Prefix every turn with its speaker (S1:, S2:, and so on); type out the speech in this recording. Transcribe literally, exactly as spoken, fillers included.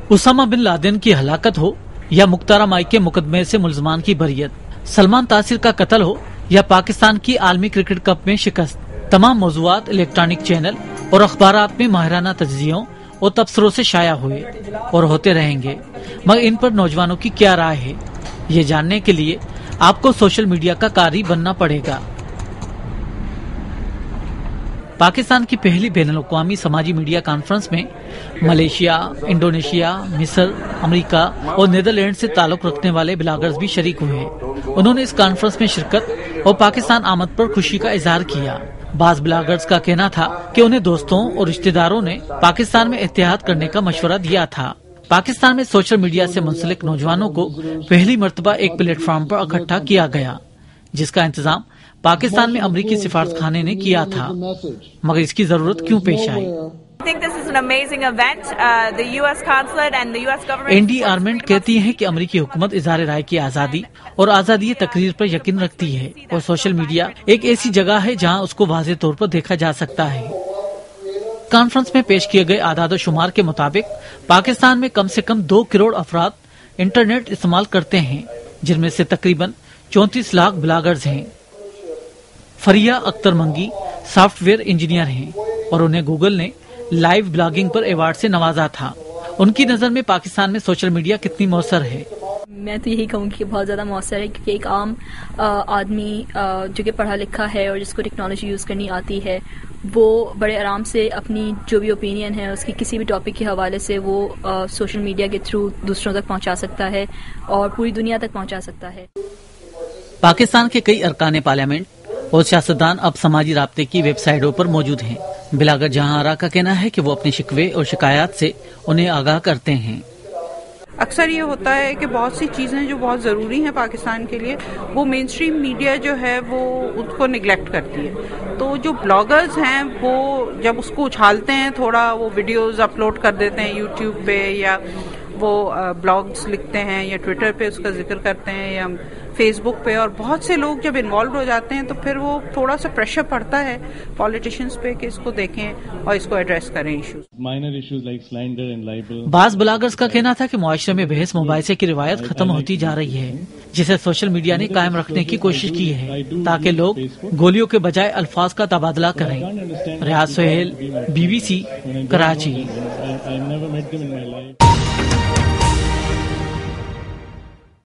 S1: Usama bin Laden کی ہلاکت ہو یا مختارہ مائی کے مقدمے سے ملزمان کی بریت، سلمان تاثیر کا قتل ہو یا پاکستان کی عالمی کرکٹ کپ میں شکست، تمام موضوعات الیکٹرانک چینل اور اخبارات میں ماہرانہ تجزیوں اور تبصروں سے شائع ہوئے اور ہوتے رہیں گے، مگر ان پر نوجوانوں کی کیا رائے ہے، یہ جاننے کے لیے آپ کو سوشل میڈیا کا قاری بننا پڑے گا۔ پاکستان کی پہلی بین الاقوامی سماجی میڈیا کانفرنس میں ملیشیا، انڈونیشیا، مصر، امریکہ اور نیدرلینڈ سے تعلق رکھنے والے بلاگرز بھی شریک ہوئے۔ انہوں نے اس کانفرنس میں شرکت اور پاکستان آمد پر خوشی کا اظہار کیا۔ بعض بلاگرز کا کہنا تھا کہ انہیں دوستوں اور رشتہ داروں نے پاکستان میں اتحاد کرنے کا مشورہ دیا تھا۔ پاکستان میں سوشل میڈیا سے منسلک نوجوانوں کو پہلی مرتبہ ایک پلیٹ فارم پر اکٹھا کیا گیا، جس کا انتظام پاکستان میں امریکی سفارت خانے نے کیا تھا، مگر اس کی ضرورت کیوں پیش آئی؟ اینڈی آرمنڈ کہتی ہیں کہ امریکی حکومت اظہار رائے کی آزادی اور آزادی تقریر پر یقین رکھتی ہے، اور سوشل میڈیا ایک ایسی جگہ ہے جہاں اس کو واضح طور پر دیکھا جا سکتا ہے۔ کانفرنس میں پیش کیے گئے اعداد و شمار کے مطابق پاکستان میں کم سے کم دو کروڑ افراد انٹرنیٹ استعمال کرتے ہیں، جن میں سے تقریباً چونتیس لاکھ بلاگرز ہیں۔ فریہ اختر منگی سافٹ ویئر انجینئر ہیں اور انہیں گوگل نے لائیو بلاگنگ پر ایوارڈ سے نوازا تھا۔ ان کی نظر میں پاکستان میں سوشل میڈیا کتنی مؤثر ہے؟
S2: میں تو یہی کہوں گی کہ بہت زیادہ مؤثر ہے، کیونکہ ایک عام آدمی جو کہ پڑھا لکھا ہے اور جس کو ٹیکنالوجی یوز کرنی آتی ہے، وہ بڑے آرام سے اپنی جو بھی اوپینین ہے اس کی کسی بھی ٹاپک کے حوالے سے وہ سوشل میڈیا کے تھرو دوسروں تک پہنچا سکتا ہے اور پوری دنیا تک پہنچا سکتا ہے۔
S1: پاکستان کے کئی ارکان پارلیمنٹ اور سیاستدان اب سماجی رابطے کی ویب سائٹوں پر موجود ہیں۔ بلاگر جہاں آرا کا کہنا ہے کہ وہ اپنے شکوے اور شکایات سے انہیں آگاہ کرتے ہیں۔
S3: اکثر یہ ہوتا ہے کہ بہت سی چیزیں جو بہت ضروری ہیں پاکستان کے لیے، وہ مین اسٹریم میڈیا جو ہے وہ اس کو نگلیکٹ کرتی ہے، تو جو بلاگرز ہیں وہ جب اس کو اچھالتے ہیں، تھوڑا وہ ویڈیوز اپلوڈ کر دیتے ہیں یوٹیوب پہ، یا وہ بلاگز لکھتے ہیں یا ٹویٹر پہ اس کا ذکر کرتے ہیں یا فیس بک پہ، اور بہت سے لوگ جب انوالوڈ ہو جاتے ہیں تو پھر وہ تھوڑا سا پریشر پڑتا ہے پالیٹیشینز پہ کہ اس کو دیکھیں اور اس کو ایڈریس کریں ایشوز۔
S1: بعض بلاگرز کا کہنا تھا کہ معاشرے میں بحث مباحثے کی روایت ختم ہوتی جا رہی ہے، جسے سوشل میڈیا نے قائم رکھنے کی کوشش کی ہے تاکہ لوگ گولیوں کے بجائے الفاظ کا تبادلہ کریں۔ Riaz Sohail, B B C, Karachi.